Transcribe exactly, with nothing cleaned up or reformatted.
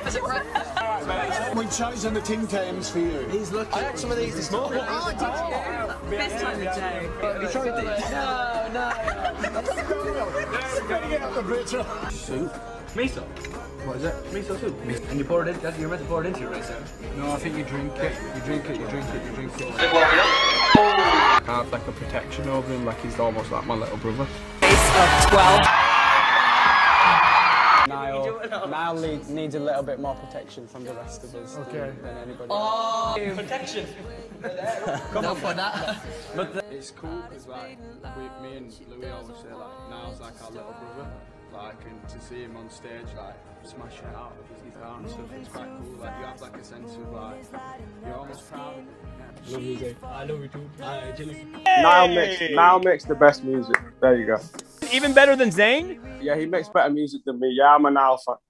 We chosen the Ting Tams for you. He's lucky. I had some of these this morning. Oh, did you? Best time of day. You tried these? No, no. Gotta get up the picture. Soup. Miso. What is it? Miso soup. And you pour it in, you're meant to pour it into your rice, yeah? No, I think you drink it. You drink it, you drink it, you drink it. I have like a protection over him, like he's almost like my little brother. Base of twelve. Niall, Niall need, needs a little bit more protection from the rest of us okay. than, than anybody Oh, else. protection. Come no on for that. But the, it's cool because like we, me and Louis always say like Niall's like our little brother. Like, and to see him on stage like smash it out with his guitar and stuff, it's quite cool. Like you have like a sense of like you're almost proud of it. Yeah. Love you, Zay. I love you too. Uh, Jilly. Niall makes Niall makes the best music. There you go. Even better than Zayn? Yeah, he makes better music than me. Yeah, I'm a Niall fan.